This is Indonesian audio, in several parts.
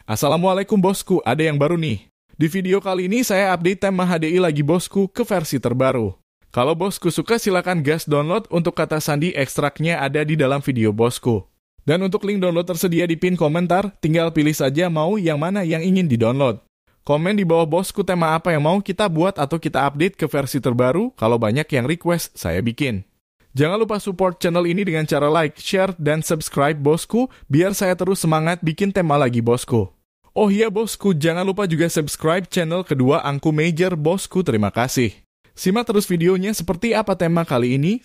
Assalamualaikum bosku, ada yang baru nih. Di video kali ini saya update tema HDI lagi bosku ke versi terbaru. Kalau bosku suka silakan gas download, untuk kata sandi ekstraknya ada di dalam video bosku. Dan untuk link download tersedia di pin komentar, tinggal pilih saja mau yang mana yang ingin di-download. Komen di bawah bosku tema apa yang mau kita buat atau kita update ke versi terbaru, kalau banyak yang request saya bikin. Jangan lupa support channel ini dengan cara like, share, dan subscribe bosku, biar saya terus semangat bikin tema lagi bosku. Oh iya bosku, jangan lupa juga subscribe channel kedua Angku Major bosku, terima kasih. Simak terus videonya seperti apa tema kali ini.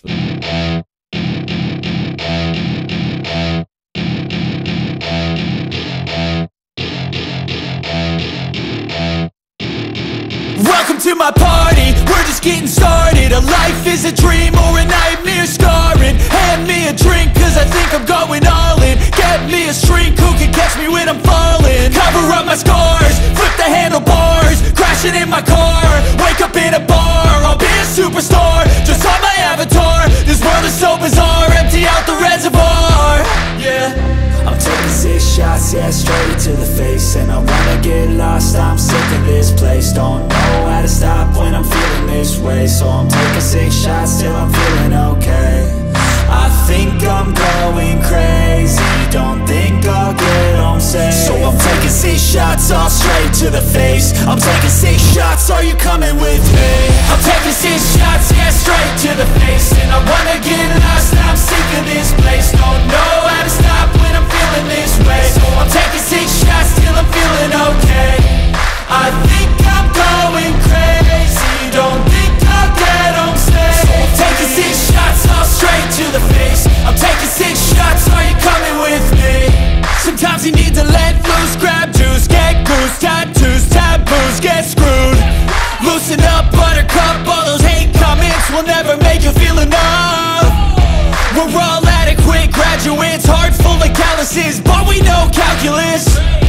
Welcome to my party, we're just getting started. A life is a dream or a nightmare scarring. Hand me a drink cause I think I'm going all in. Get me a shrink who can catch me when I'm falling. Cover up my scars, flip the handlebars. Crashing in my car, wake up in a bar. I'll be a superstar, just on my avatar. This world is so bizarre, empty out the reservoir. Yeah, I'm taking 6 shots, yeah, straight to the face. And I wanna get lost, I'm sick of this place. Don't know how to stop when I'm feeling this way. So I'm taking 6 shots till I'm feeling okay. I think I'm going crazy, don't think I'll get home safe. So I'm taking 6 shots, all straight to the face. I'm taking 6 shots, are you coming with me? I'm taking 6 shots, yeah, straight to the face. And I wanna get lost, I'm sick of this place. Don't know how to stop when I'm feeling this way. So I'm taking 6 shots till I'm feeling okay. I think I'm going crazy, don't think I'll get home safe. So I'm taking 6 shots, all straight to the face. I'm taking 6 shots, are you coming with me? Sometimes you need to let loose, grab juice, get goose, tattoos, taboos, get screwed. Loosen up, buttercup, all those hate comments will never make you feel enough. We're all adequate graduates, heart full of calluses, but we know calculus.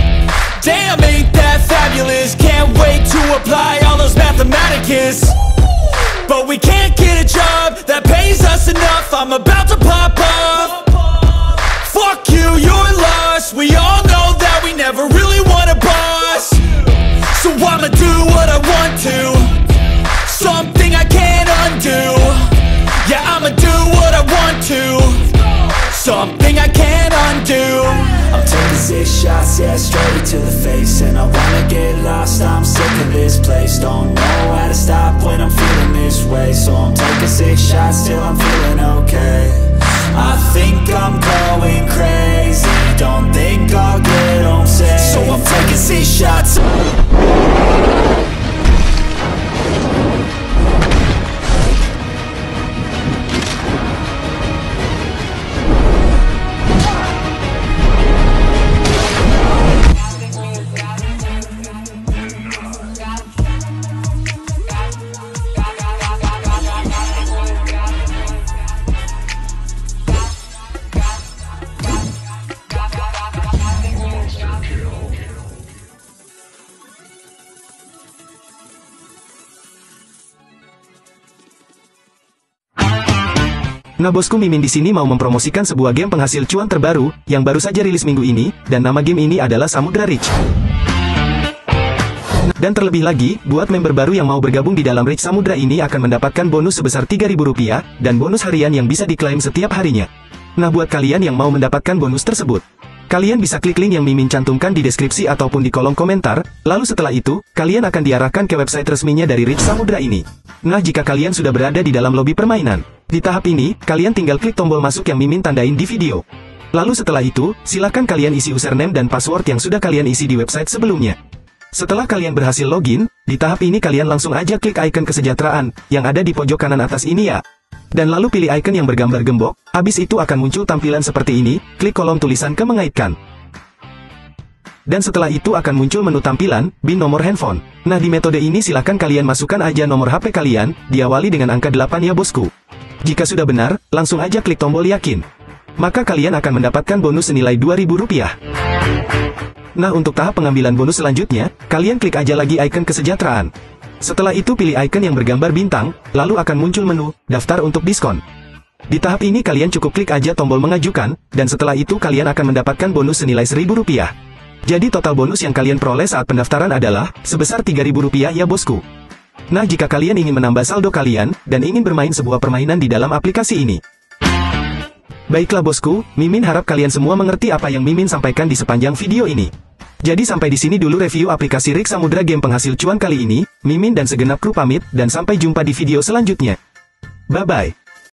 Damn, ain't that fabulous? Can't wait to apply all those mathematicus. But we can't get a job that pays us enough. I'm about to pop off. Fuck you, you're lost. We all know that we never really want a boss. So I'ma do what I want to, something I can't undo. Yeah, I'ma do what I want to, something I can't undo. I'm taking 6 shots, yeah, straight to the face. And I wanna get lost, I'm sick of this place. Don't know how to stop when I'm feeling this way. So I'm taking 6 shots till I'm feeling okay. I think I'm going crazy, don't think I'll get home safe. So I'm taking 6 shots. Nah bosku, Mimin di sini mau mempromosikan sebuah game penghasil cuan terbaru yang baru saja rilis minggu ini, dan nama game ini adalah Samudra Reach. Dan terlebih lagi, buat member baru yang mau bergabung di dalam Reach Samudra ini akan mendapatkan bonus sebesar Rp3.000 dan bonus harian yang bisa diklaim setiap harinya. Nah buat kalian yang mau mendapatkan bonus tersebut, kalian bisa klik link yang Mimin cantumkan di deskripsi ataupun di kolom komentar, lalu setelah itu, kalian akan diarahkan ke website resminya dari Reach Samudra ini. Nah jika kalian sudah berada di dalam lobi permainan, di tahap ini, kalian tinggal klik tombol masuk yang Mimin tandain di video. Lalu setelah itu, silakan kalian isi username dan password yang sudah kalian isi di website sebelumnya. Setelah kalian berhasil login, di tahap ini kalian langsung aja klik icon kesejahteraan, yang ada di pojok kanan atas ini ya. Dan lalu pilih icon yang bergambar gembok, habis itu akan muncul tampilan seperti ini, klik kolom tulisan ke mengaitkan. Dan setelah itu akan muncul menu tampilan, BIN nomor handphone. Nah di metode ini silakan kalian masukkan aja nomor HP kalian, diawali dengan angka 8 ya bosku. Jika sudah benar, langsung aja klik tombol yakin. Maka kalian akan mendapatkan bonus senilai Rp2.000. Nah untuk tahap pengambilan bonus selanjutnya, kalian klik aja lagi icon kesejahteraan. Setelah itu pilih icon yang bergambar bintang, lalu akan muncul menu, daftar untuk diskon. Di tahap ini kalian cukup klik aja tombol mengajukan, dan setelah itu kalian akan mendapatkan bonus senilai Rp1.000. Jadi total bonus yang kalian peroleh saat pendaftaran adalah sebesar Rp3.000 ya bosku. Nah jika kalian ingin menambah saldo kalian, dan ingin bermain sebuah permainan di dalam aplikasi ini. Baiklah bosku, Mimin harap kalian semua mengerti apa yang Mimin sampaikan di sepanjang video ini. Jadi sampai di sini dulu review aplikasi Rik Samudra game penghasil cuan kali ini. Mimin dan segenap kru pamit, dan sampai jumpa di video selanjutnya. Bye-bye.